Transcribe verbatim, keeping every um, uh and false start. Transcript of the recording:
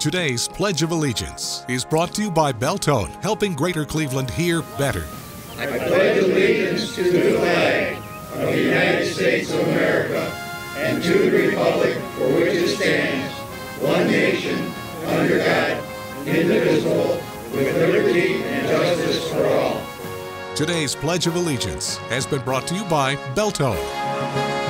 Today's Pledge of Allegiance is brought to you by Beltone, helping Greater Cleveland hear better. I pledge allegiance to the flag of the United States of America and to the republic for which it stands, one nation, under God, indivisible, with liberty and justice for all. Today's Pledge of Allegiance has been brought to you by Beltone.